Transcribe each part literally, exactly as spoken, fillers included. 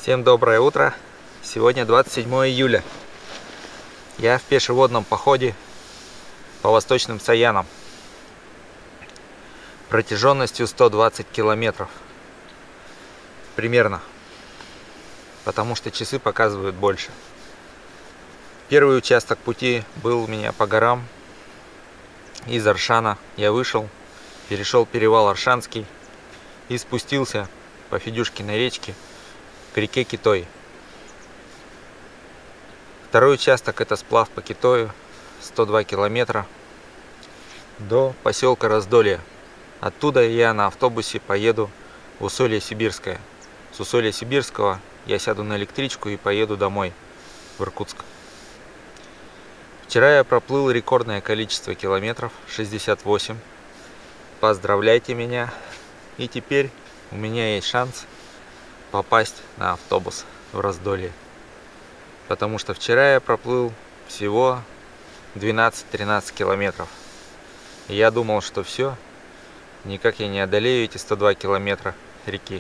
Всем доброе утро! Сегодня двадцать седьмое июля. Я в пешеводном походе по восточным Саянам протяженностью сто двадцать километров примерно, потому что часы показывают больше. Первый участок пути был у меня по горам. Из Аршана я вышел, перешел перевал Аршанский и спустился по Федюшкиной речке к реке Китой. Второй участок — это сплав по Китою, сто два километра до поселка Раздолье. Оттуда я на автобусе поеду в Усолье-Сибирское. С Усолья-Сибирского я сяду на электричку и поеду домой, в Иркутск. Вчера я проплыл рекордное количество километров, шестьдесят восемь. Поздравляйте меня. И теперь у меня есть шанс попасть на автобус в Раздолье. Потому что вчера я проплыл всего двенадцать-тринадцать километров. И я думал, что все, никак я не одолею эти сто два километра реки.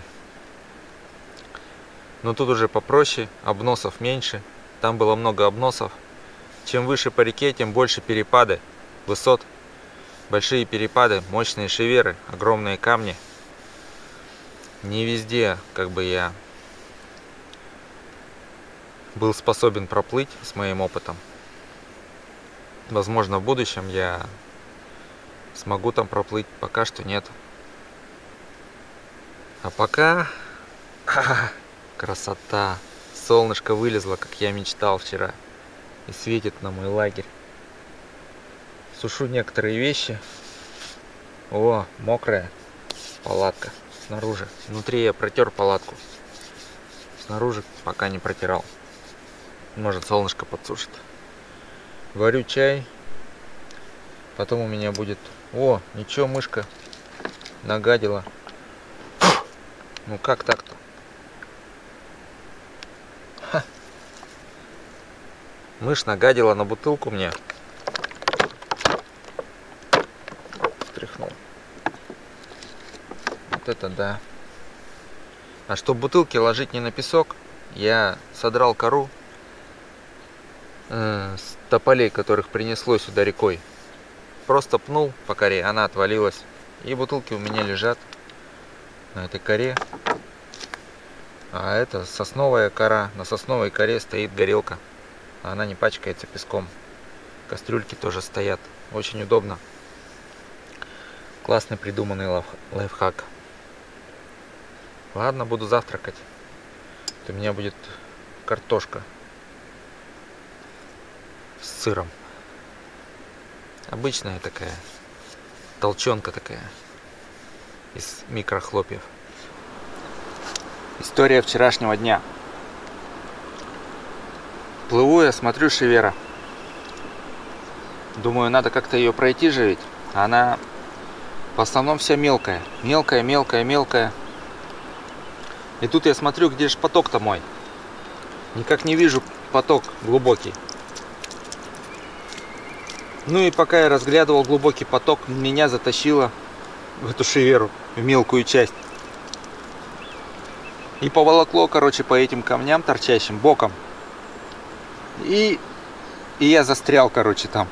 Но тут уже попроще, обносов меньше. Там было много обносов. Чем выше по реке, тем больше перепады высот. Большие перепады, мощные шеверы, огромные камни. Не везде, как бы, я был способен проплыть с моим опытом. Возможно, в будущем я смогу там проплыть, пока что нет. А пока красота. Солнышко вылезло, как я мечтал вчера, и светит на мой лагерь. Сушу некоторые вещи. О, мокрая палатка снаружи. Внутри я протер палатку. Снаружи пока не протирал. Может, солнышко подсушит. Варю чай. Потом у меня будет... О, ничего, мышка нагадила. Ну как так-то? Ха. Мышь нагадила на бутылку мне. Встряхнул. Вот это да. А чтобы бутылки ложить не на песок, я содрал кору э, с тополей, которых принесло сюда рекой. Просто пнул по коре, она отвалилась. И бутылки у меня лежат на этой коре. А это сосновая кора. На сосновой коре стоит горелка. Она не пачкается песком. Кастрюльки тоже стоят. Очень удобно. Классный придуманный лайф лайфхак. Ладно, буду завтракать. У меня будет картошка с сыром. Обычная такая толченка такая из микрохлопьев. История вчерашнего дня. Плыву я, смотрю, шевера. Думаю, надо как-то ее пройти же ведь. Она в основном вся мелкая. Мелкая, мелкая, мелкая. И тут я смотрю, где же поток-то мой. Никак не вижу поток глубокий. Ну и пока я разглядывал глубокий поток, меня затащило в эту шеверу, в мелкую часть. И поволокло, короче, по этим камням торчащим боком. И, и я застрял, короче, там.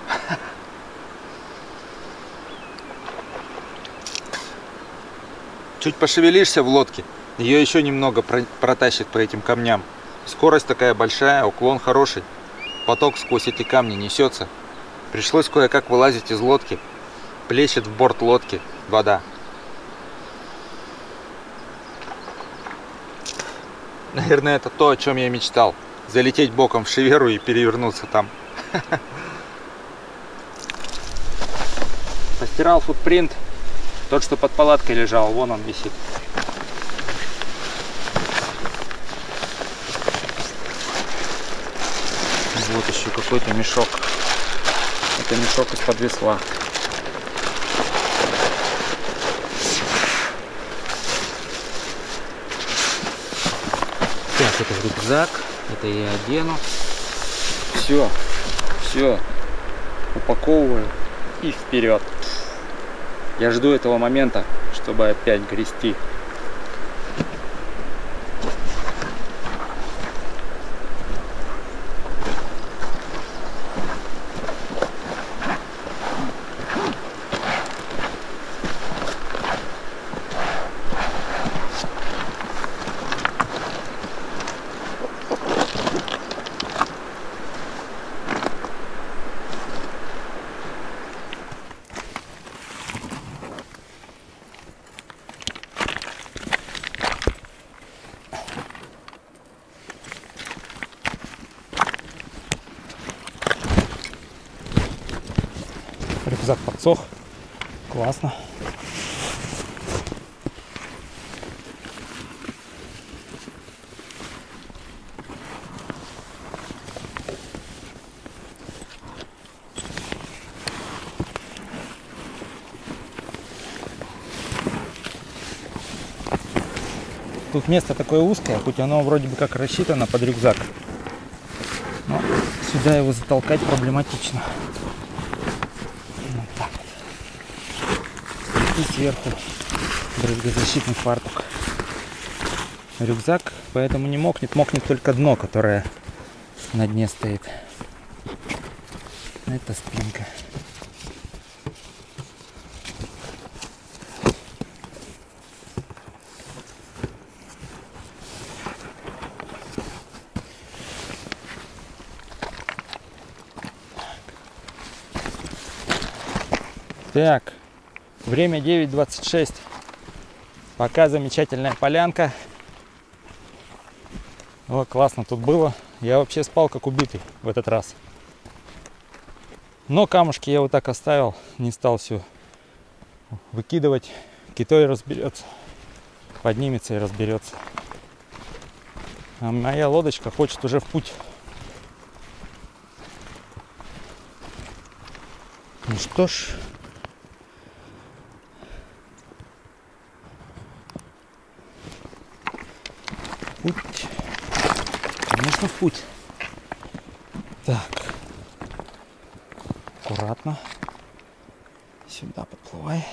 Чуть пошевелишься в лодке, ее еще немного протащит по этим камням. Скорость такая большая, уклон хороший. Поток сквозь эти камни несется. Пришлось кое-как вылазить из лодки. Плещет в борт лодки вода. Наверное, это то, о чем я мечтал. Залететь боком в шеверу и перевернуться там. Постирал футпринт. Тот, что под палаткой лежал, вон он висит. Вот еще какой-то мешок. Это мешок из-под весла. Так, это рюкзак. Это я одену. Все. Все. Упаковываю. И вперед. Я жду этого момента, чтобы опять грести. Рюкзак подсох. Классно. Тут место такое узкое, хоть оно вроде бы как рассчитано под рюкзак. Но сюда его затолкать проблематично. Вот так вот. И сверху брызгозащитный фартук. Рюкзак поэтому не мокнет. Мокнет только дно, которое на дне стоит. Это спинка. Так, время девять двадцать шесть. Пока замечательная полянка. О, классно тут было. Я вообще спал как убитый в этот раз. Но камушки я вот так оставил. Не стал все выкидывать. Китой разберется. Поднимется и разберется. А моя лодочка хочет уже в путь. Ну что ж. Путь. Конечно, в путь. Так. Аккуратно. Сюда подплывай.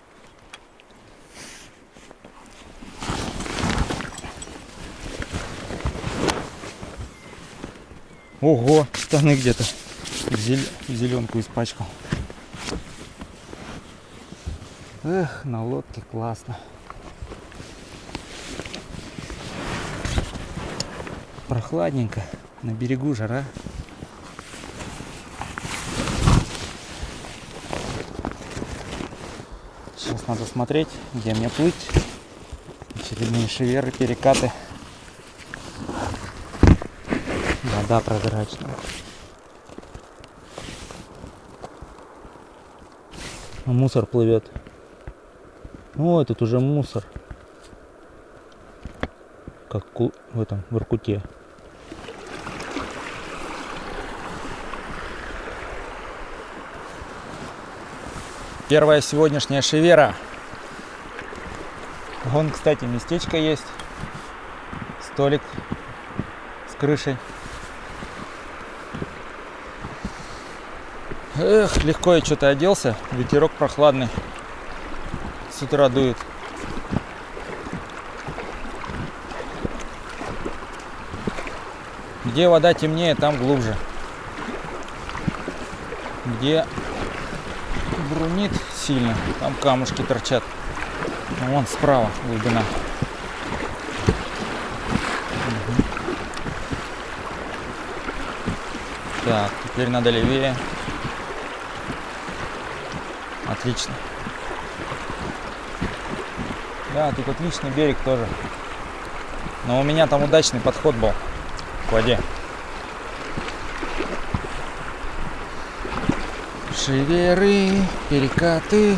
Ого, штаны где-то в зел... зеленку испачкал. Эх, на лодке классно. Прохладненько, на берегу жара. Сейчас надо смотреть, где мне плыть. Очередные шеверы, перекаты. Вода прозрачная. А мусор плывет. Ой, тут уже мусор. Как в этом, в Иркуте. Первая сегодняшняя шевера. Вон, кстати, местечко есть. Столик с крышей. Эх, легко я что-то оделся. Ветерок прохладный. С утра дует. Где вода темнее, там глубже. Где брунит сильно, там камушки торчат. Вон справа глубина. Угу. Так, теперь надо левее. Отлично. Да, тут отличный берег тоже. Но у меня там удачный подход был к воде. Шеверы, перекаты.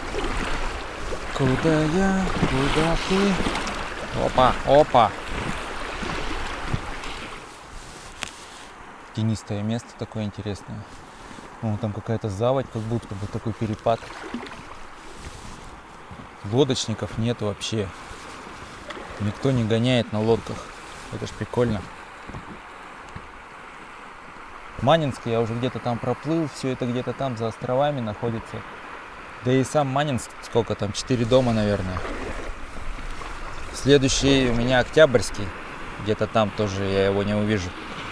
Куда я, куда ты? Опа, опа. Тенистое место такое интересное. Вон там какая-то заводь, как будто бы такой перепад. Лодочников нет вообще. Никто не гоняет на лодках. Это ж прикольно. Манинск я уже где-то там проплыл. Все это где-то там за островами находится. Да и сам Манинск, сколько там, четыре дома, наверное. Следующий у меня Октябрьский. Где-то там тоже я его не увижу.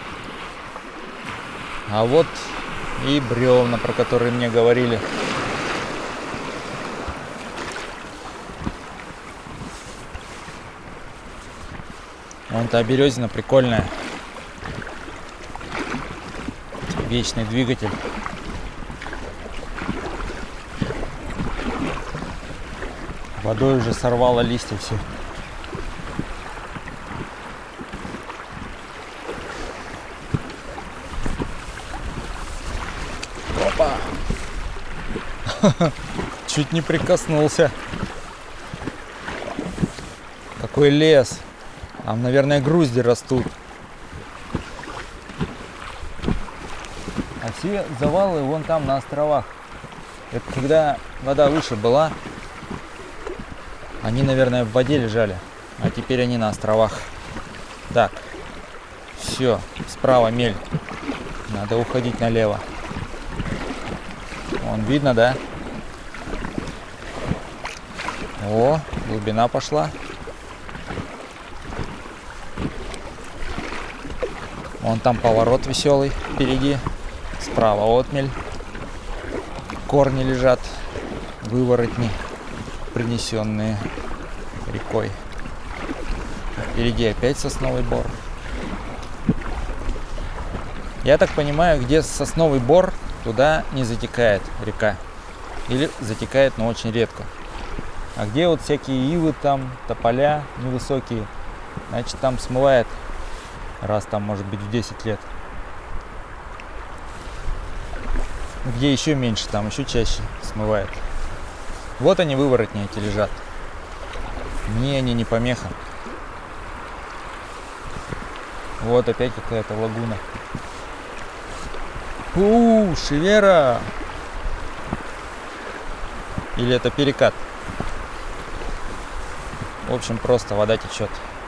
А вот и бревна, про которые мне говорили. Вон та березина прикольная. Вечный двигатель. Водой уже сорвало листья все. Опа! Чуть не прикоснулся. Какой лес. Там, наверное, грузди растут. А все завалы вон там на островах. Это когда вода выше была, они, наверное, в воде лежали. А теперь они на островах. Так. Все. Справа мель. Надо уходить налево. Вон, видно, да? О, глубина пошла. Вон там поворот веселый впереди. Справа отмель. Корни лежат, выворотни, принесенные рекой. Впереди опять сосновый бор. Я так понимаю, где сосновый бор, туда не затекает река. Или затекает, но очень редко. А где вот всякие ивы там, тополя невысокие, значит там смывает раз там может быть в десять лет. Где еще меньше, там еще чаще смывает. Вот они, выворотни эти лежат. Мне они не помеха. Вот опять какая-то лагуна. У, Шевера! Или это перекат? В общем, просто вода течет.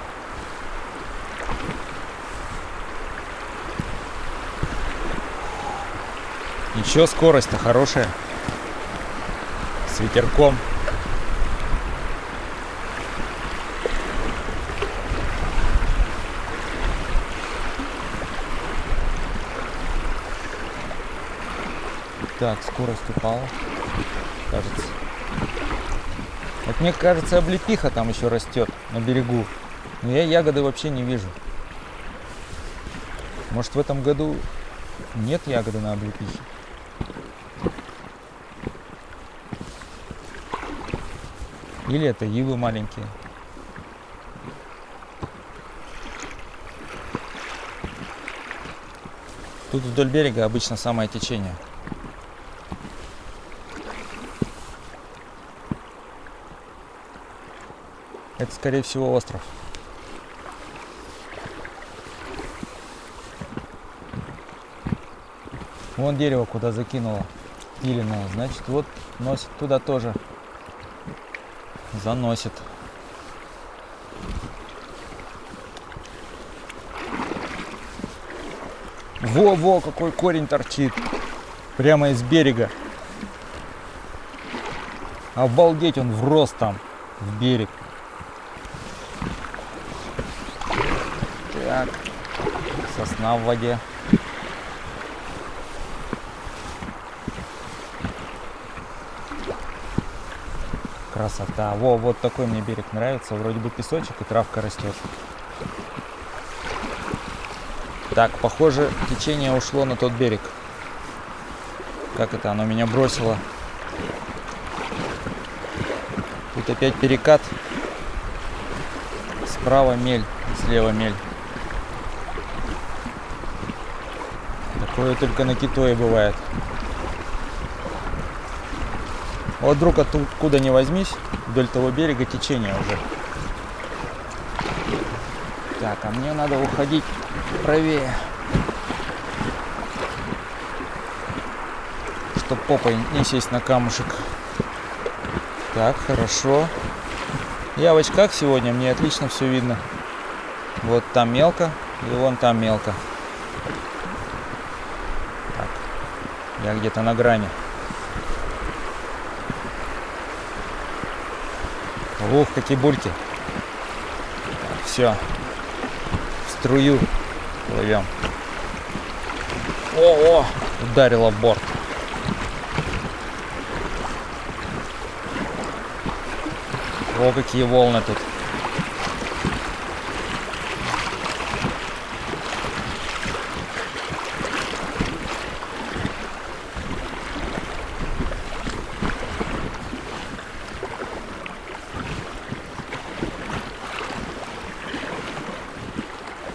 Ничего, скорость-то хорошая. С ветерком. Так, скорость упала, кажется. Вот мне кажется, облепиха там еще растет на берегу. Но я ягоды вообще не вижу. Может, в этом году нет ягоды на облепихе? Или это ивы маленькие? Тут вдоль берега обычно самое течение. Это, скорее всего, остров. Вон дерево куда закинуло. Пиленное. Значит, вот носит туда тоже. Заносит. Во-во, какой корень торчит. Прямо из берега. Обалдеть, он врос там, в берег. Так, сосна в воде. Красота. Во, вот такой мне берег нравится. Вроде бы песочек и травка растет. Так, похоже, течение ушло на тот берег. Как это? Оно меня бросило. Тут опять перекат. Справа мель, слева мель. Такое только на Китое бывает. Вот вдруг откуда ни возьмись, вдоль того берега течение уже. Так, а мне надо уходить правее, чтоб попой не сесть на камушек. Так, хорошо. Я в очках сегодня, мне отлично все видно. Вот там мелко, и вон там мелко. Так, я где-то на грани. Ух, какие бульки. Все. В струю плывем. О-о! Ударило в борт. О, какие волны тут.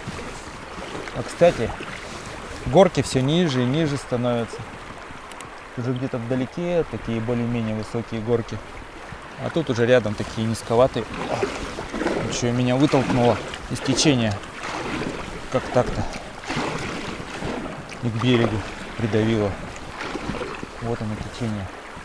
А, кстати, горки все ниже и ниже становятся. уже где-то вдалеке такие более-менее высокие горки. А тут уже рядом такие низковатые. Еще меня вытолкнуло из течения. Как так-то? И к берегу придавило. Вот оно течение.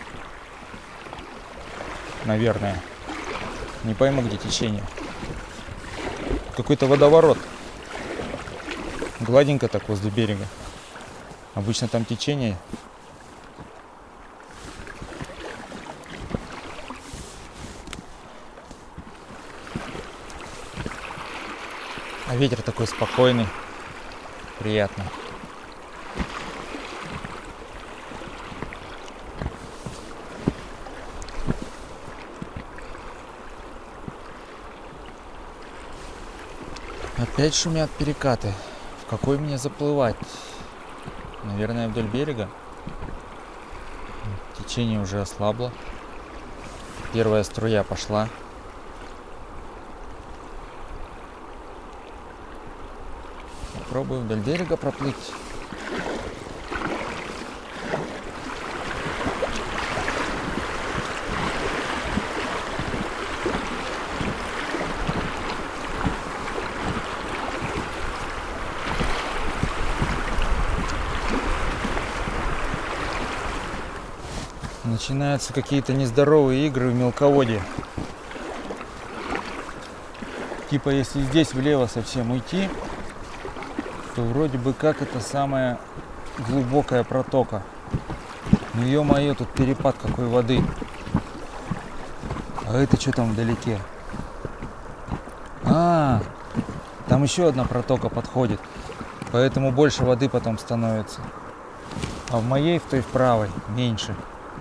Наверное. Не пойму, где течение. Какой-то водоворот. Гладенько так возле берега. Обычно там течение. А ветер такой спокойный, приятный. Опять шумят перекаты. В какой мне заплывать? Наверное, вдоль берега. Течение уже ослабло. Первая струя пошла. Попробую вдоль берега проплыть. Начинаются какие-то нездоровые игры в мелководье. Типа, если здесь влево совсем уйти, то вроде бы как это самая глубокая протока. Ну ё-моё, тут перепад какой воды. А это что там вдалеке? А, там еще одна протока подходит. Поэтому больше воды потом становится. А в моей, в той в правой, меньше.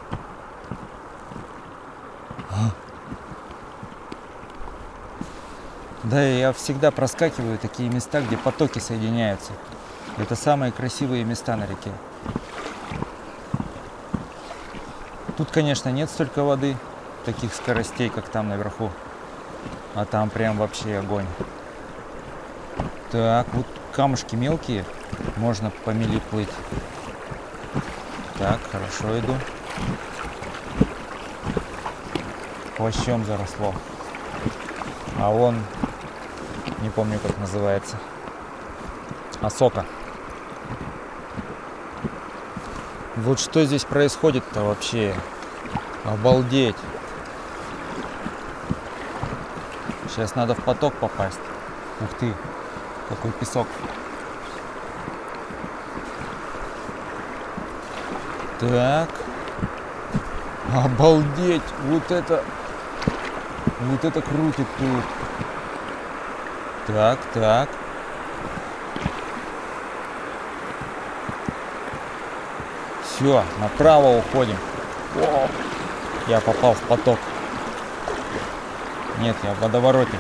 Да, я всегда проскакиваю такие места, где потоки соединяются. Это самые красивые места на реке. Тут, конечно, нет столько воды, таких скоростей, как там наверху. А там прям вообще огонь. Так, вот камушки мелкие, можно по мели плыть. Так, хорошо иду. Плащом заросло. А вон, не помню, как называется, осока. Вот что здесь происходит-то вообще? Обалдеть. Сейчас надо в поток попасть. Ух ты, какой песок. Так. Обалдеть. Вот это... Вот это крутит тут. Так, так. Все, направо уходим. О, я попал в поток. Нет, я в водовороте.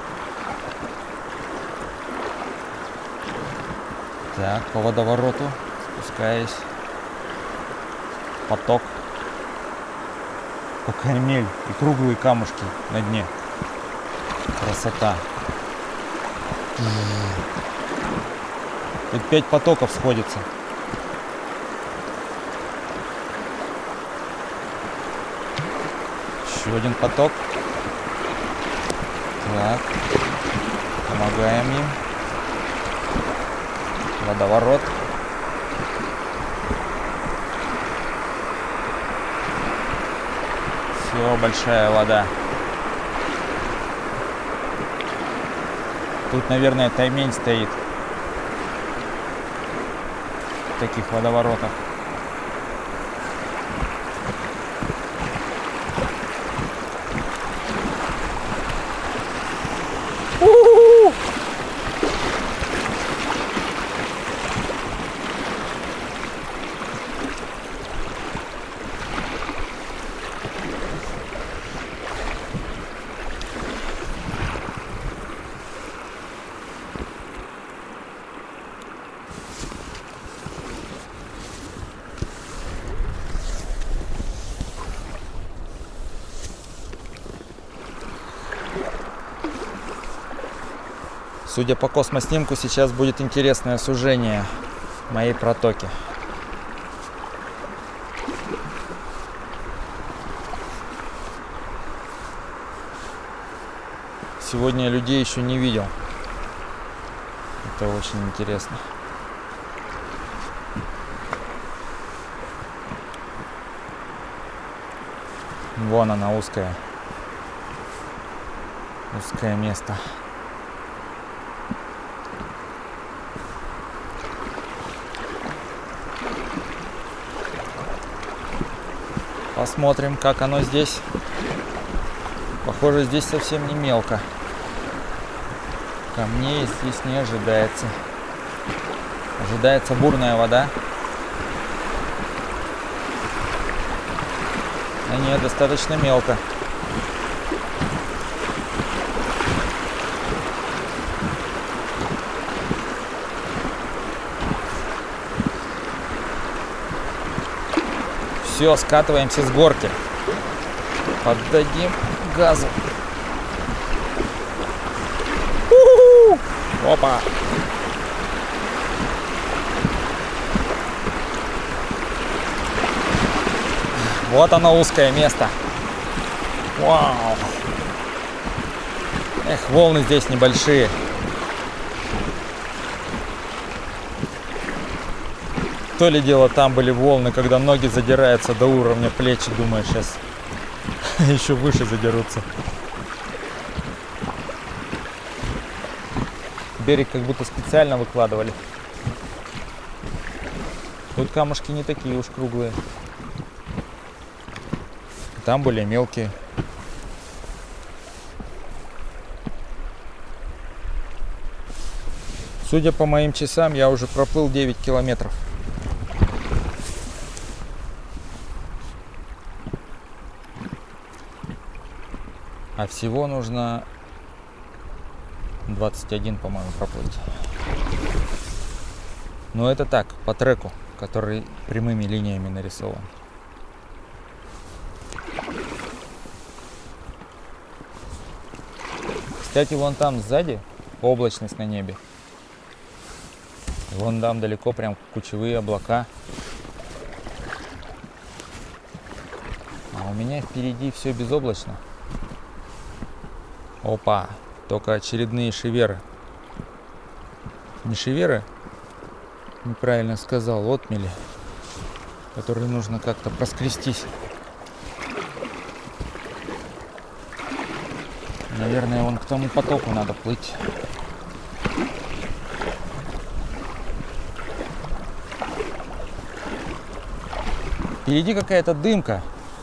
Так, по водовороту спускаюсь. Поток. Кармель и круглые камушки на дне. Красота. Тут пять потоков сходится. Еще один поток. Так. Помогаем им. Водоворот. Все, большая вода. Тут, наверное, таймень стоит в таких водоворотах. У-у-у! Судя по космоснимку, сейчас будет интересное сужение моей протоки. Сегодня я людей еще не видел. Это очень интересно. Вон она, узкая. Узкое место. Посмотрим, как оно здесь. Похоже, здесь совсем не мелко. Камней здесь не ожидается. Ожидается бурная вода. А нет, достаточно мелко. Все, скатываемся с горки. Поддадим газу. У-у-у! Опа! Вот оно, узкое место. Вау! Эх, волны здесь небольшие. То ли дело там были волны, когда ноги задираются до уровня плеч, думаю, сейчас еще выше задерутся. Берег как будто специально выкладывали. Тут камушки не такие уж круглые. Там более мелкие. Судя по моим часам, я уже проплыл девять километров. А всего нужно двадцать один, по-моему, проплыть. Но это так, по треку, который прямыми линиями нарисован. Кстати, вон там сзади облачность на небе. Вон там далеко прям кучевые облака. А у меня впереди все безоблачно. Опа, только очередные шеверы. Не шеверы, неправильно сказал, отмели, которые нужно как-то проскрестись. Наверное, вон к тому потоку надо плыть. Впереди какая-то дымка.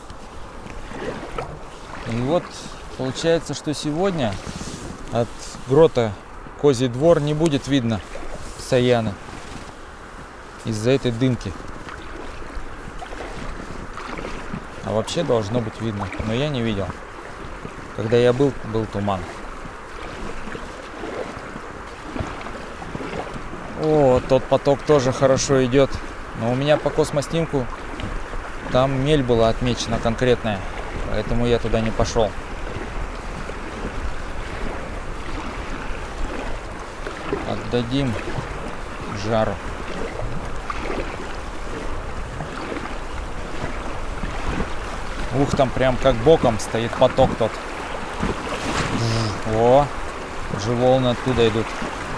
И вот получается, что сегодня от грота Козий Двор не будет видно Саяны из-за этой дымки. А вообще должно быть видно, но я не видел. Когда я был, был туман. О, тот поток тоже хорошо идет. Но у меня по космоснимку там мель была отмечена конкретная. Поэтому я туда не пошел. Отдадим жару. Ух, там прям как боком стоит поток тот. О, уже волны оттуда идут.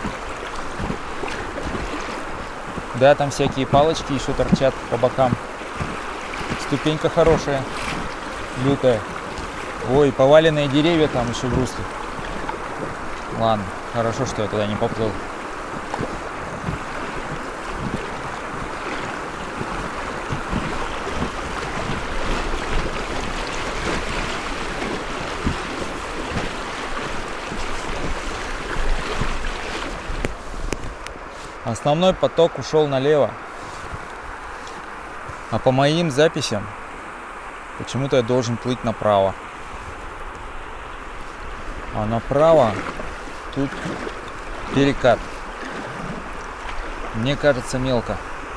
Да, там всякие палочки еще торчат по бокам. Ступенька хорошая, лютая. Ой, поваленные деревья там еще в русле. Ладно, хорошо, что я туда не поплыл. Основной поток ушел налево. А по моим записям почему-то я должен плыть направо. А направо тут перекат. Мне кажется, мелко.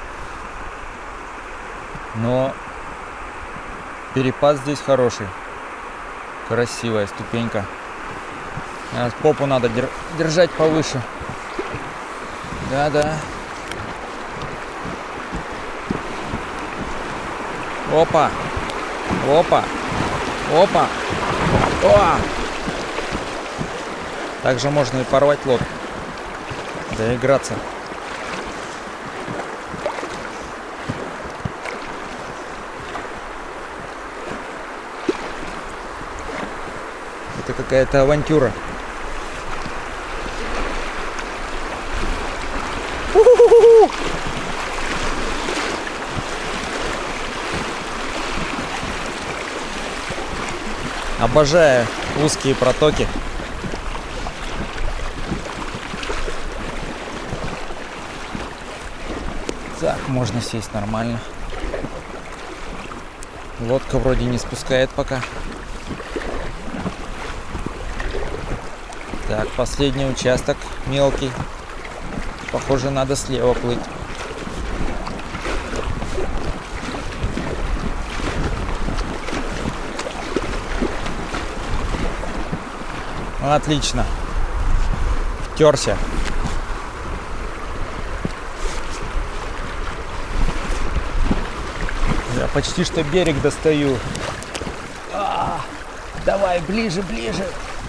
Но перепад здесь хороший. Красивая ступенька. Попу надо держать повыше. Да-да. Опа. Опа. Опа. О! Также можно и порвать лодку, доиграться. Это какая-то авантюра. Обожаю узкие протоки. Так, можно сесть нормально. Лодка вроде не спускает пока. Так, последний участок мелкий. Похоже, надо слева плыть. Отлично. Втерся. Я почти что берег достаю. А, давай, ближе, ближе.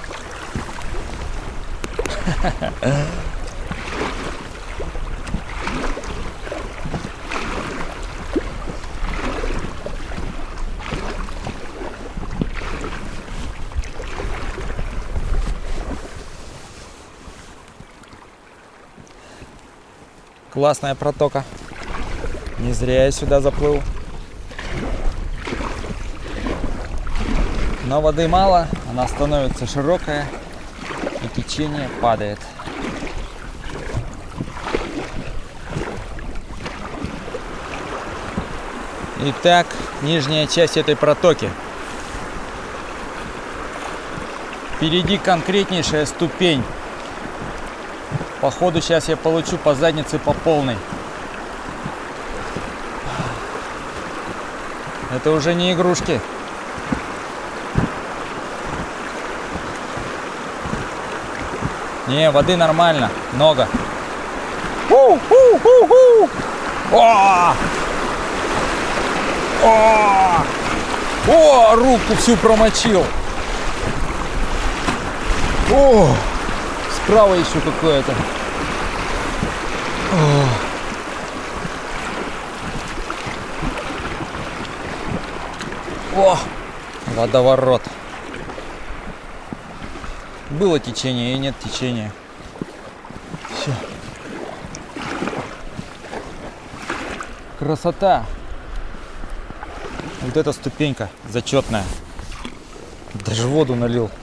Классная протока. Не зря я сюда заплыл. Но воды мало, она становится широкая, и течение падает. Итак, нижняя часть этой протоки. Впереди конкретнейшая ступень. Походу сейчас я получу по заднице по полной. Это уже не игрушки. Не, воды нормально, много. У, у, у, у. О! О! О, руку всю промочил. О! Справа еще какое-то. О! Водоворот. Было течение и нет течения. Все. Красота. Вот эта ступенька зачетная. Даже воду налил.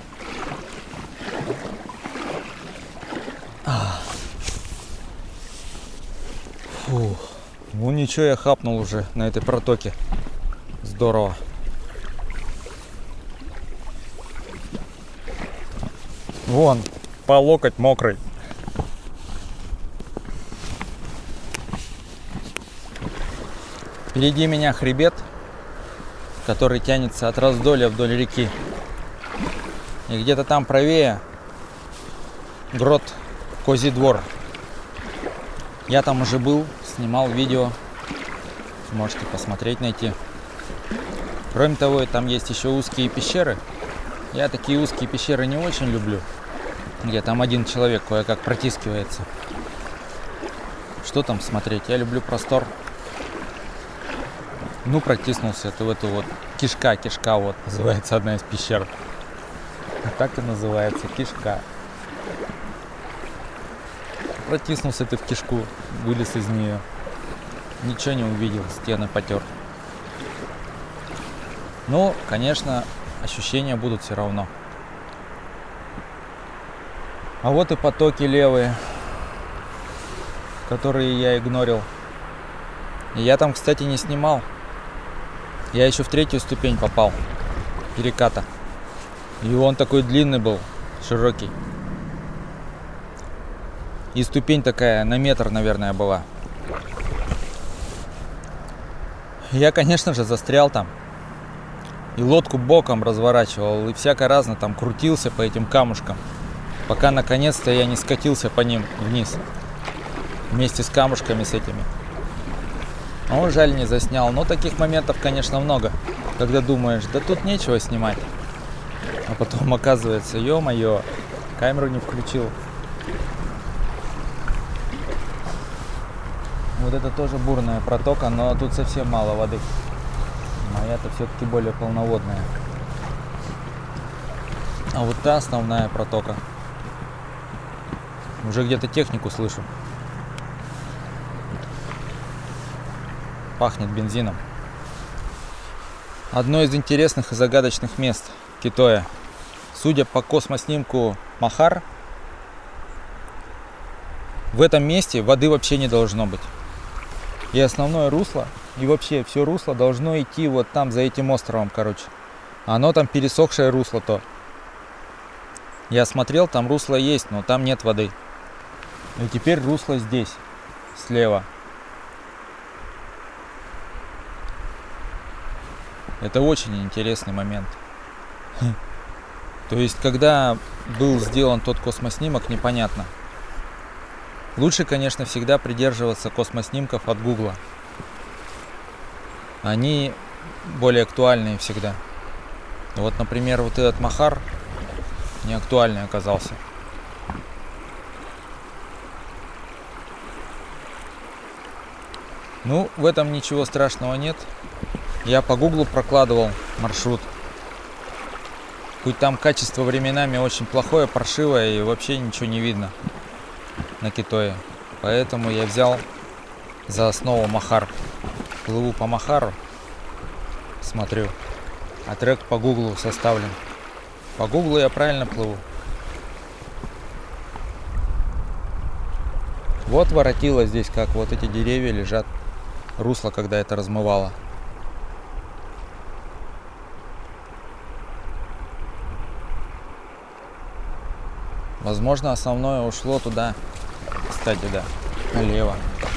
Фу. Ну ничего, я хапнул уже на этой протоке. Здорово. Вон, по локоть мокрый. Впереди меня хребет, который тянется от Раздолья вдоль реки. И где-то там правее грот Козий Двор. Я там уже был, снимал видео. Можете посмотреть, найти. Кроме того, там есть еще узкие пещеры. Я такие узкие пещеры не очень люблю, где там один человек кое-как протискивается. Что там смотреть? Я люблю простор. Ну, протиснулся ты в эту вот кишка, кишка вот называется одна из пещер. А так и называется кишка. Протиснулся ты в кишку, вылез из нее. Ничего не увидел, стены потер. Ну, конечно, ощущения будут все равно. А вот и потоки левые, которые я игнорил. И я там, кстати, не снимал. Я еще в третью ступень попал переката. И он такой длинный был, широкий. И ступень такая на метр, наверное, была. Я, конечно же, застрял там. И лодку боком разворачивал. И всяко разно там крутился по этим камушкам. Пока наконец-то я не скатился по ним вниз. Вместе с камушками с этими. Он, жаль, не заснял. Но таких моментов, конечно, много. Когда думаешь, да тут нечего снимать. А потом оказывается, ё-моё, Камеру не включил. Вот это тоже бурная протока, но тут совсем мало воды. Моя-то все-таки более полноводная. А вот та основная протока. Уже где-то технику слышу. Пахнет бензином. Одно из интересных и загадочных мест Китоя. Судя по космоснимку Махар, в этом месте воды вообще не должно быть. И основное русло, и вообще все русло должно идти вот там, за этим островом, короче. Оно там пересохшее русло то. Я смотрел, там русло есть, но там нет воды. И теперь русло здесь, слева. Это очень интересный момент. То есть, когда был сделан тот космоснимок, непонятно. Лучше, конечно, всегда придерживаться космоснимков от Гугла. Они более актуальные всегда. Вот, например, вот этот Махар не актуальный оказался. Ну, в этом ничего страшного нет. Я по Гуглу прокладывал маршрут. Хоть там качество временами очень плохое, паршивое, и вообще ничего не видно на Китое. Поэтому я взял за основу Махар. Плыву по Махару, смотрю, а трек по Гуглу составлен. По Гуглу я правильно плыву. Вот воротило здесь, как вот эти деревья лежат. Русло, когда это размывало. Возможно, основное ушло туда. Кстати, да, налево.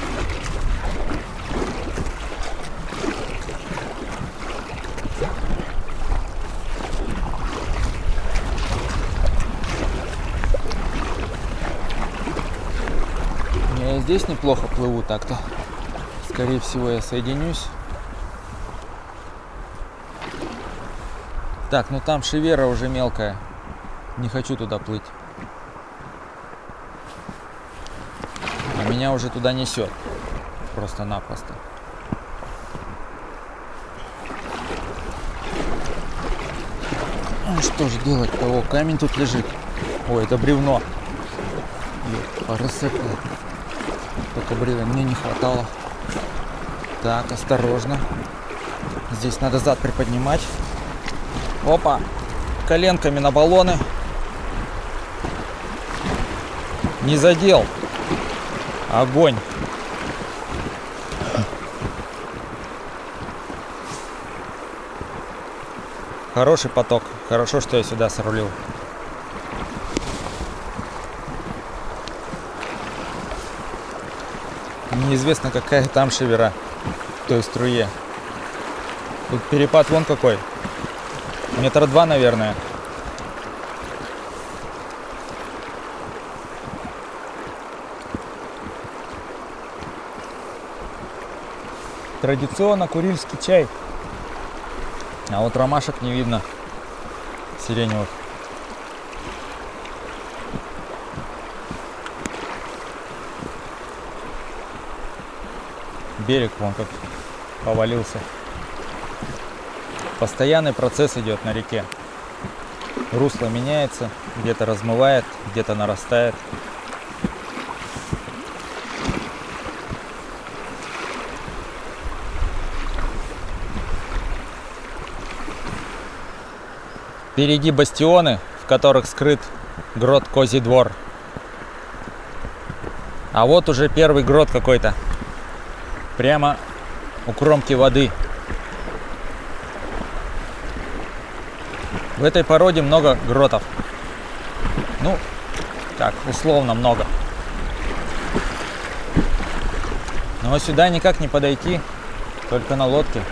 Я здесь неплохо плыву так-то. Скорее всего, я соединюсь. Так, ну там шевера уже мелкая. Не хочу туда плыть. А меня уже туда несет. Просто-напросто. Ну что же делать-то? О, камень тут лежит. Ой, это бревно. Рассыпало. Только бревен мне не хватало. Так, осторожно. Здесь надо зад приподнимать. Опа! Коленками на баллоны. Не задел. Огонь. Хороший поток. Хорошо, что я сюда срулил. Неизвестно, какая там шевера в той струе. Тут перепад вон какой. Метра два, наверное. Традиционно курильский чай. А вот ромашек не видно. Сиреневых. Берег вон как повалился. Постоянный процесс идет на реке. Русло меняется, где-то размывает, где-то нарастает. Впереди бастионы, в которых скрыт грот Козий Двор. А вот уже первый грот какой-то. Прямо у кромки воды. В этой породе много гротов. Ну, так, условно много. Но сюда никак не подойти, только на лодке.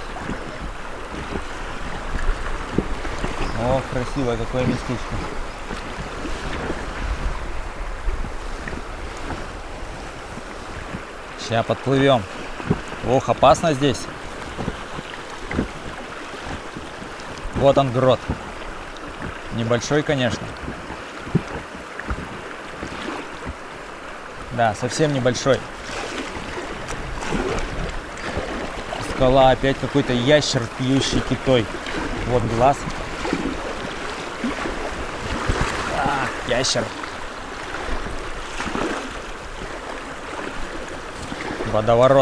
О, красивое какое местечко. Сейчас подплывем. Ох, опасно здесь. Вот он грот. Небольшой, конечно. Да, совсем небольшой. Скала, опять какой-то ящер, пьющий китой. Вот глаз. А, ящер. Водоворот.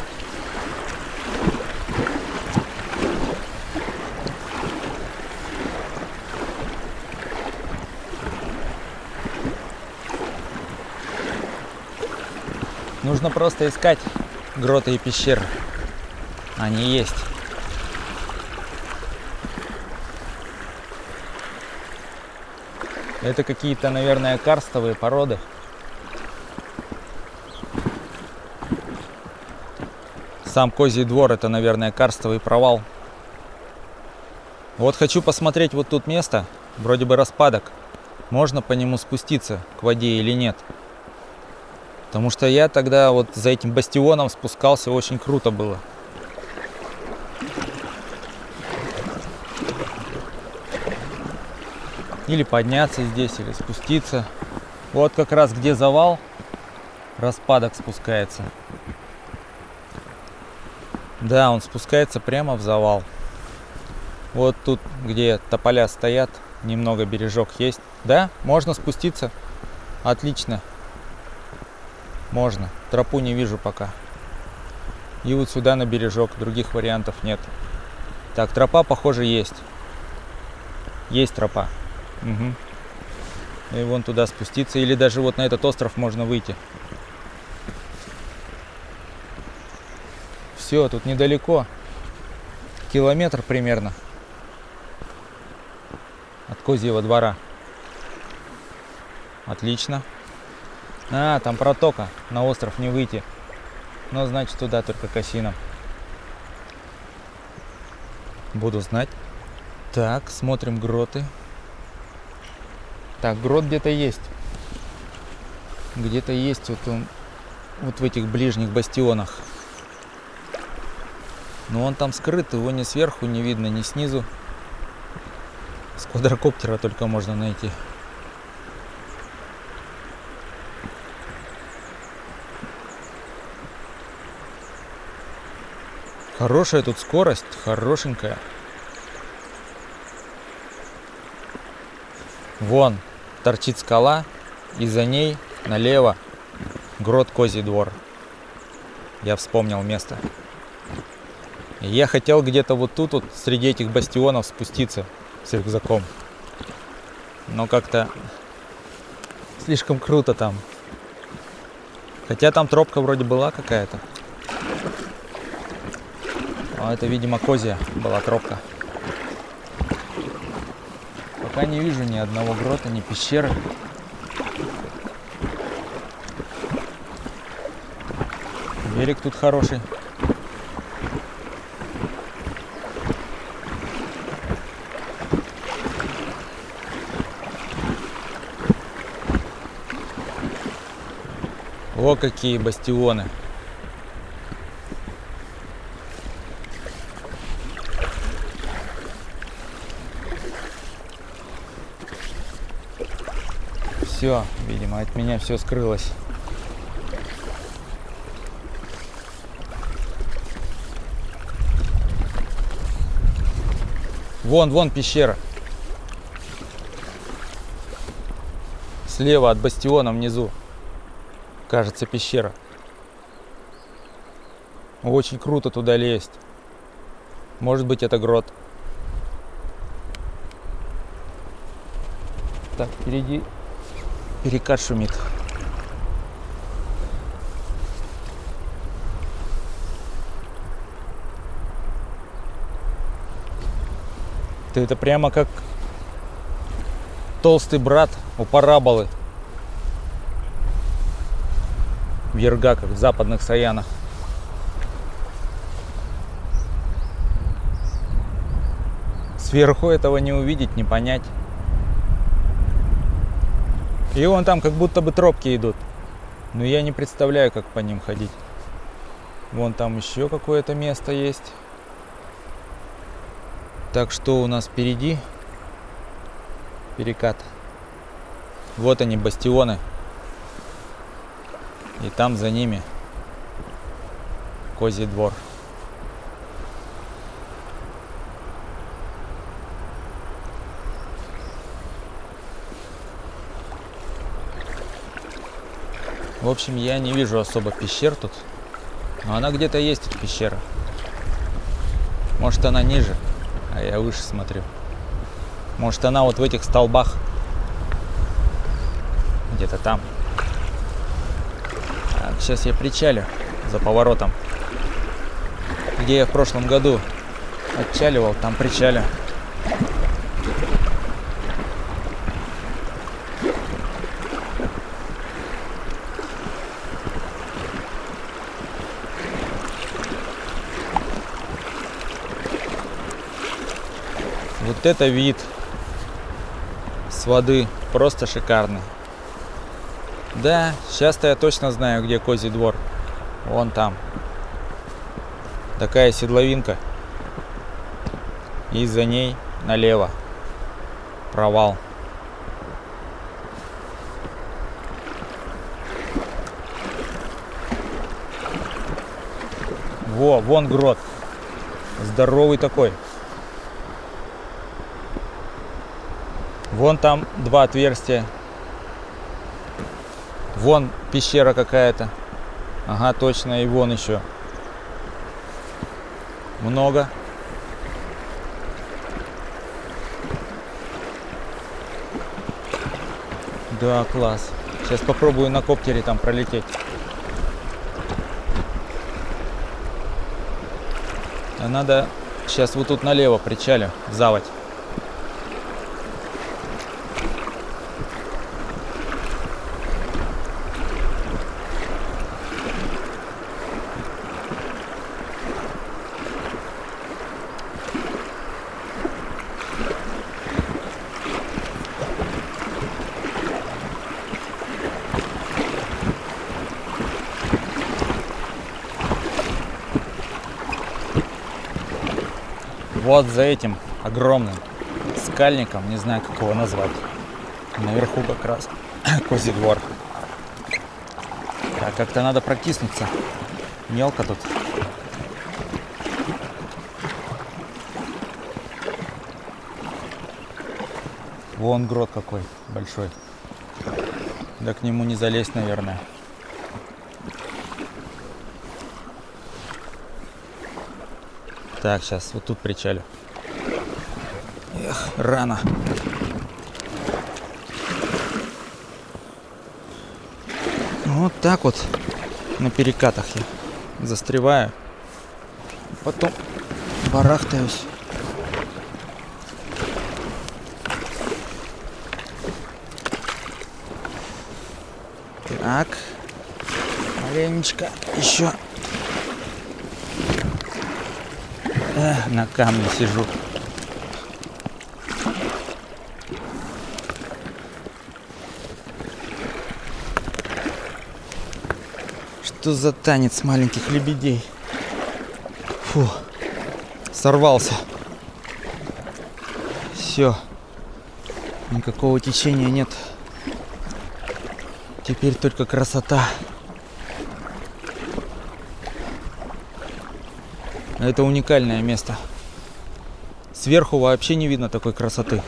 Нужно просто искать гроты и пещеры. Они есть. Это какие-то, наверное, карстовые породы. Сам Козий двор — это, наверное, карстовый провал. Вот хочу посмотреть вот тут место. Вроде бы распадок. Можно по нему спуститься к воде или нет? Потому что я тогда вот за этим бастионом спускался, очень круто было. Или подняться здесь, или спуститься. Вот как раз где завал, распадок спускается. Да, он спускается прямо в завал. Вот тут, где тополя стоят, немного бережок есть. Да, можно спуститься. Отлично. Можно. Тропу не вижу пока. И вот сюда на бережок. Других вариантов нет. Так, тропа, похоже, есть. Есть тропа. Угу. И вон туда спуститься. Или даже вот на этот остров можно выйти. Все, тут недалеко. Километр примерно от Козьего двора. Отлично. А, там протока. На остров не выйти. Но значит туда только к осинам. Буду знать. Так, смотрим гроты. Так, грот где-то есть. Где-то есть вот он. Вот в этих ближних бастионах. Но он там скрыт. Его ни сверху не видно, ни снизу. С квадрокоптера только можно найти. Хорошая тут скорость, хорошенькая. Вон торчит скала, и за ней налево грот Козий двор. Я вспомнил место. И я хотел где-то вот тут, вот среди этих бастионов спуститься с рюкзаком. Но как-то слишком круто там. Хотя там тропка вроде была какая-то. А это, видимо, Козья была тропка. Пока не вижу ни одного грота, ни пещеры. Берег тут хороший. О, какие бастионы. Все, видимо, от меня все скрылось. Вон, вон пещера. Слева от бастиона внизу. Кажется, пещера. Очень круто туда лезть. Может быть, это грот. Так, впереди перекат шумит. Ты это прямо как толстый брат у параболы. В Ергаках, в западных Саянах. Сверху этого не увидеть, не понять. И вон там как будто бы тропки идут. Но я не представляю, как по ним ходить. Вон там еще какое-то место есть. Так, что у нас впереди? Перекат. Вот они, бастионы. И там за ними Козий двор. В общем, я не вижу особо пещер тут. Но она где-то есть, эта пещера. Может, она ниже, а я выше смотрю. Может, она вот в этих столбах. Где-то там. Так, сейчас я причалю за поворотом. Где я в прошлом году отчаливал, там причалю. Вот это вид с воды просто шикарный. Да, сейчас-то я точно знаю, где Козий двор. Вон там. Такая седловинка. И за ней налево провал. Во, вон грот. Здоровый такой. Вон там два отверстия. Вон пещера какая-то. Ага, точно, и вон еще. Много. Да, класс. Сейчас попробую на коптере там пролететь. А надо сейчас вот тут налево причалю, в заводь. Вот за этим огромным скальником, не знаю, как его назвать. Наверху как раз Козий двор. Так, как-то надо протиснуться. Мелко тут. Вон грот какой большой. Да к нему не залезть, наверное. Так, сейчас вот тут причалю. Эх, рано. Вот так вот на перекатах я застреваю. Потом барахтаюсь. Так. Маленечко еще. Эх, на камне сижу. Что за танец маленьких лебедей? Фу, сорвался. Все, никакого течения нет. Теперь только красота. Это уникальное место. Сверху вообще не видно такой красоты.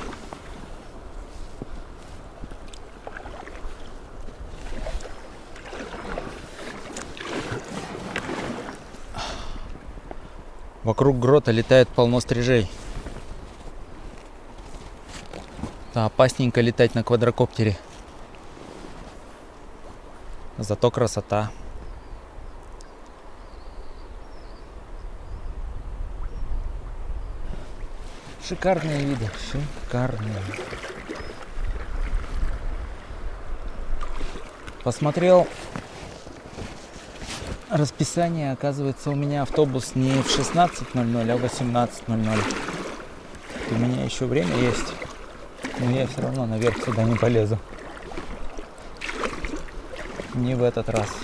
Вокруг грота летает полно стрижей. Да, опасненько летать на квадрокоптере. Зато красота. Шикарные виды, шикарные. Посмотрел расписание, оказывается, у меня автобус не в шестнадцать ноль ноль, а в восемнадцать ноль ноль. У меня еще время есть, но я все равно наверх сюда не полезу. Не в этот раз.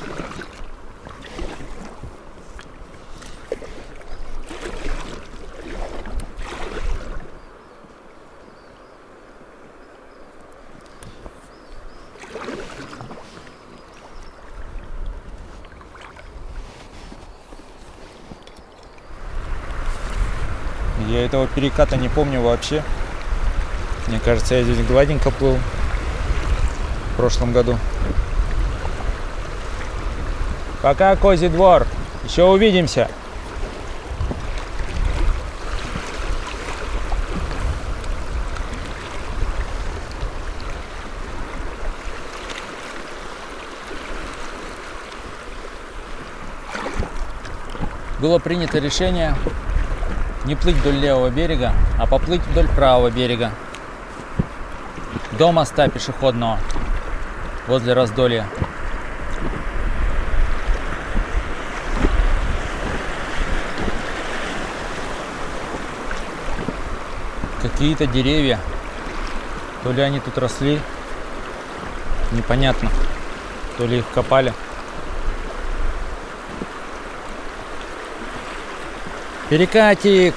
Я этого переката не помню вообще. Мне кажется, я здесь гладенько плыл в прошлом году. Пока, Козий двор. Еще увидимся. Было принято решение не плыть вдоль левого берега, а поплыть вдоль правого берега, до моста пешеходного возле Раздолья. Какие-то деревья, то ли они тут росли, непонятно, то ли их копали. Перекатик!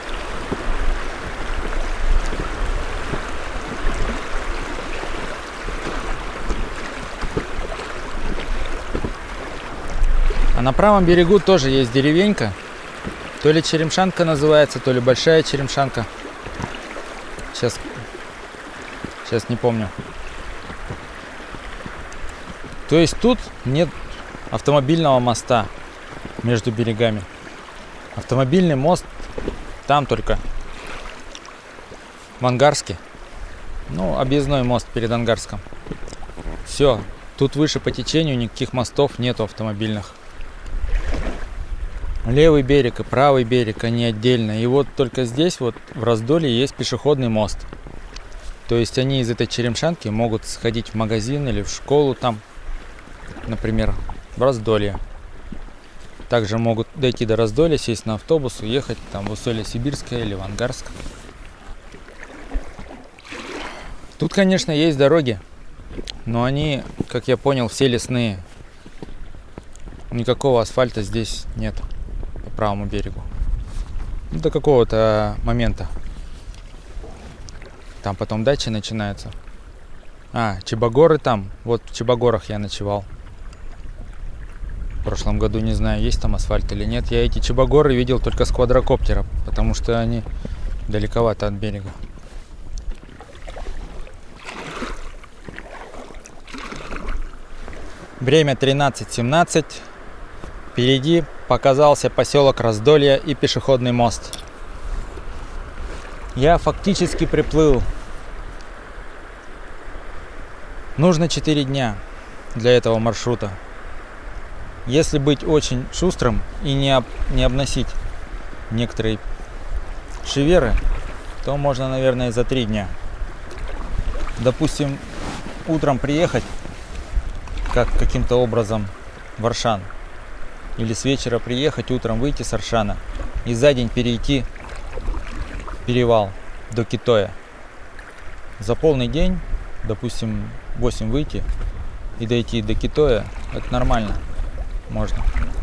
А на правом берегу тоже есть деревенька. То ли Черемшанка называется, то ли Большая Черемшанка. Сейчас, сейчас не помню. То есть тут нет автомобильного моста между берегами. Автомобильный мост там только в Ангарске. Ну, объездной мост перед Ангарском. Все, тут выше по течению никаких мостов нету автомобильных. Левый берег и правый берег, они отдельно. И вот только здесь, вот в Раздолье, есть пешеходный мост. То есть они из этой Черемшанки могут сходить в магазин или в школу там, например, в Раздолье. Также могут дойти до Раздолья, сесть на автобус, уехать там в Усолье-Сибирское или в Ангарск. Тут, конечно, есть дороги, но они, как я понял, все лесные. Никакого асфальта здесь нет по правому берегу. До какого-то момента. Там потом дачи начинаются. А, Чебогоры там. Вот в Чебогорах я ночевал. В прошлом году, не знаю, есть там асфальт или нет. Я эти Чебогоры видел только с квадрокоптера, потому что они далековато от берега. Время тринадцать семнадцать. Впереди показался поселок Раздолье и пешеходный мост. Я фактически приплыл. Нужно четыре дня для этого маршрута. Если быть очень шустрым и не, об, не обносить некоторые шеверы, то можно, наверное, за три дня. Допустим, утром приехать как каким-то образом в Аршан. Или с вечера приехать, утром выйти с Аршана. И за день перейти перевал до Китоя. За полный день, допустим, в восемь выйти и дойти до Китоя, это нормально. Можно.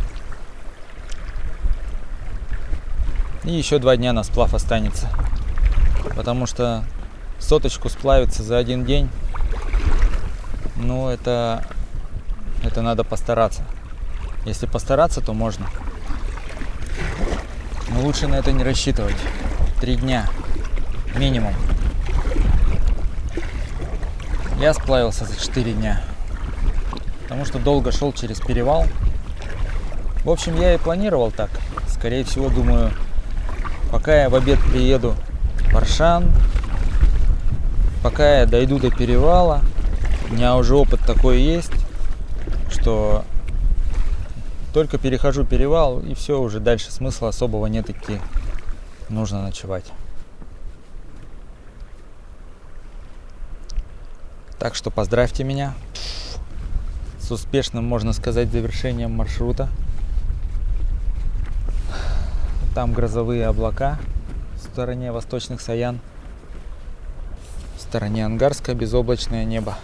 И еще два дня на сплав останется. Потому что соточку сплавиться за один день, ну это, это надо постараться. Если постараться, то можно. Но лучше на это не рассчитывать. Три дня минимум. Я сплавился за четыре дня. Потому что долго шел через перевал. В общем, я и планировал так. Скорее всего, думаю, пока я в обед приеду в Аршан, пока я дойду до перевала, у меня уже опыт такой есть, что только перехожу перевал, и все, уже дальше смысла особого нет идти. Нужно ночевать. Так что поздравьте меня с успешным, можно сказать, завершением маршрута. Там грозовые облака в стороне восточных Саян. В стороне Ангарска безоблачное небо.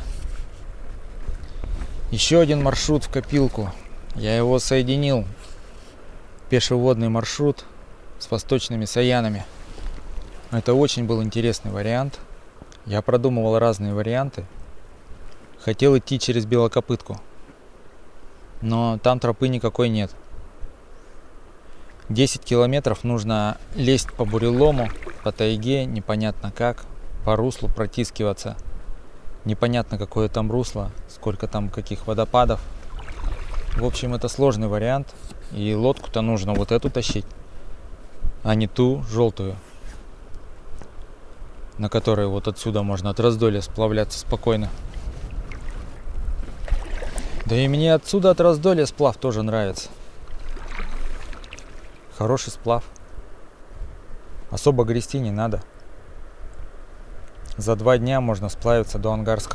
Еще один маршрут в копилку. Я его соединил. Пешеводный маршрут с восточными Саянами. Это очень был интересный вариант. Я продумывал разные варианты. Хотел идти через Белокопытку, но там тропы никакой нет. десять километров нужно лезть по бурелому, по тайге, непонятно как, по руслу протискиваться. Непонятно, какое там русло, сколько там каких водопадов. В общем, это сложный вариант. И лодку-то нужно вот эту тащить, а не ту желтую, на которой вот отсюда можно от Раздолья сплавляться спокойно. Да и мне отсюда от Раздолья сплав тоже нравится. Хороший сплав. Особо грести не надо. За два дня можно сплавиться до Ангарска.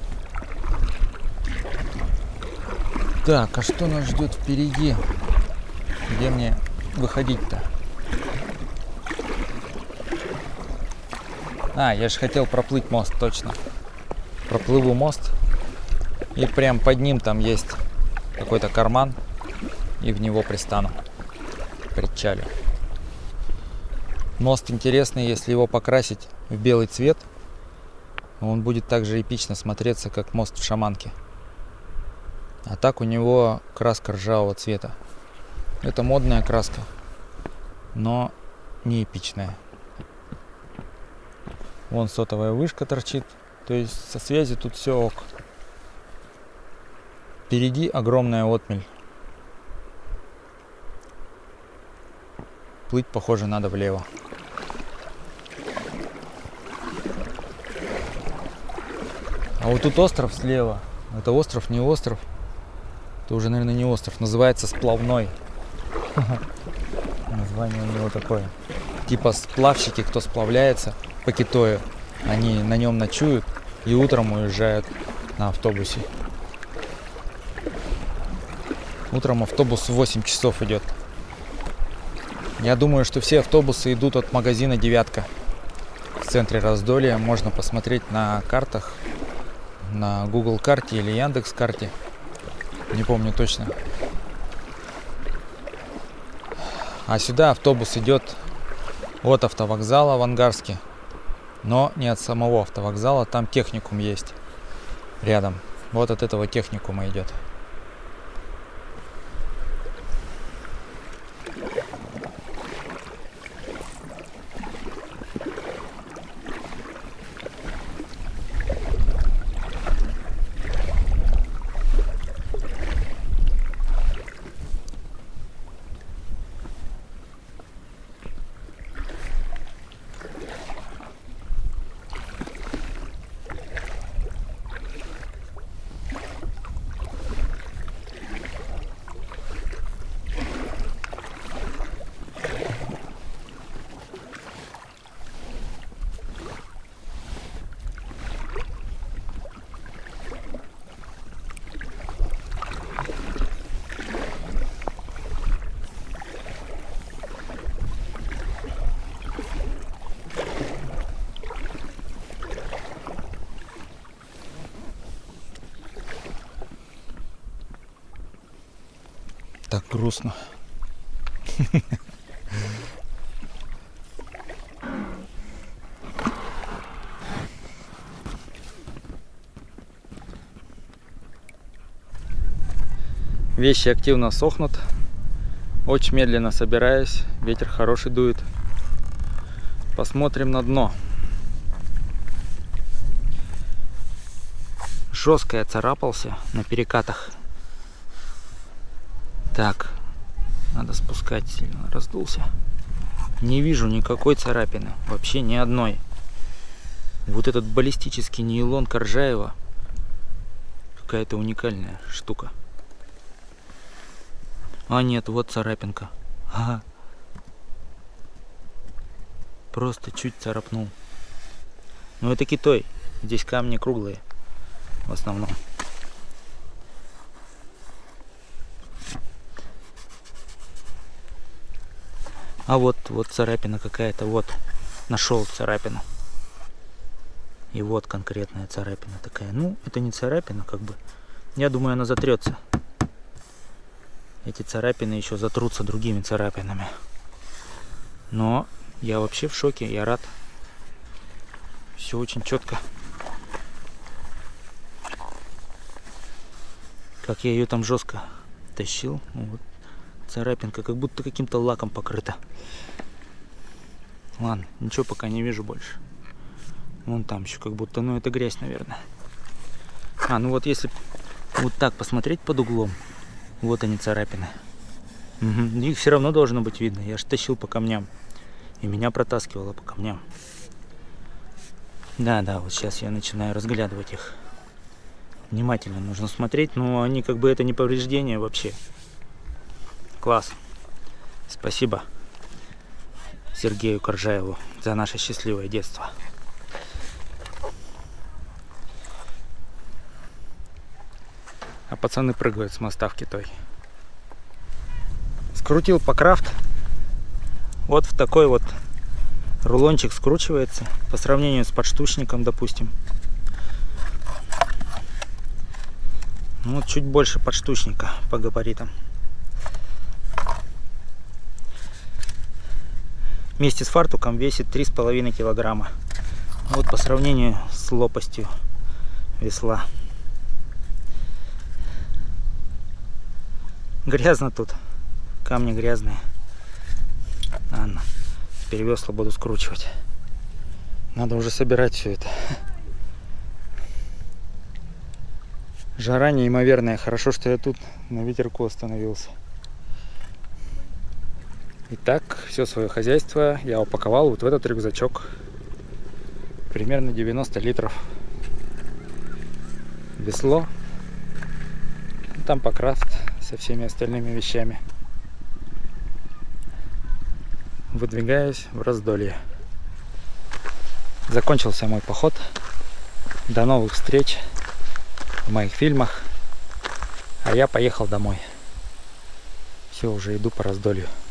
Так, а что нас ждет впереди? Где мне выходить-то? А, я же хотел проплыть мост, точно. Проплыву мост. И прям под ним там есть какой-то карман. И в него пристану. Причалю. Мост интересный, если его покрасить в белый цвет. Он будет так же эпично смотреться, как мост в Шаманке. А так у него краска ржавого цвета. Это модная краска, но не эпичная. Вон сотовая вышка торчит. То есть со связи тут все ок. Впереди огромная отмель. Плыть, похоже, надо влево. А вот тут остров слева. Это остров, не остров. Это уже, наверное, не остров. Называется Сплавной. Название у него такое. Типа сплавщики, кто сплавляется по Китою, они на нем ночуют и утром уезжают на автобусе. Утром автобус в восемь часов идет. Я думаю, что все автобусы идут от магазина «Девятка». В центре Раздолья можно посмотреть на картах, на Google карте или Яндекс карте. Не помню точно. А сюда автобус идет от автовокзала в Ангарске. Но не от самого автовокзала, там техникум есть рядом. Вот от этого техникума идет. Так грустно. Вещи активно сохнут. Очень медленно собираюсь. Ветер хороший дует. Посмотрим на дно. Жестко я царапался на перекатах. Так, надо спускать, сильно раздулся. Не вижу никакой царапины, вообще ни одной. Вот этот баллистический нейлон Коржаева какая-то уникальная штука. А нет, вот царапинка. Ага. Просто чуть царапнул. Но это китой, здесь камни круглые в основном. А вот, вот царапина какая-то, вот, нашел царапину. И вот конкретная царапина такая. Ну, это не царапина, как бы. Я думаю, она затрется. Эти царапины еще затрутся другими царапинами. Но я вообще в шоке, я рад. Все очень четко. Как я ее там жестко тащил. Вот. царапинка, как будто каким-то лаком покрыта. Ладно, ничего пока не вижу больше. Вон там еще как будто, ну это грязь, наверное. А, ну вот если вот так посмотреть под углом, вот они царапины. Угу. Их все равно должно быть видно. Я же тащил по камням. И меня протаскивало по камням. Да, да, вот сейчас я начинаю разглядывать их. Внимательно нужно смотреть, но они как бы это не повреждение вообще. Класс. Спасибо Сергею Коржаеву за наше счастливое детство. А пацаны прыгают с моста в Китой. Скрутил Пакрафт. Вот в такой вот рулончик скручивается по сравнению с подштучником, допустим. Ну, вот чуть больше подштучника по габаритам. Вместе с фартуком весит три с половиной килограмма. Вот по сравнению с лопастью весла. Грязно тут. Камни грязные. Ладно. Теперь весла буду скручивать. Надо уже собирать все это. Жара неимоверная. Хорошо, что я тут на ветерку остановился. Итак, все свое хозяйство я упаковал вот в этот рюкзачок. Примерно девяносто литров. Весло. Там Пакрафт со всеми остальными вещами. Выдвигаюсь в раздолье. Закончился мой поход. До новых встреч в моих фильмах. А я поехал домой. Все, уже иду по раздолью.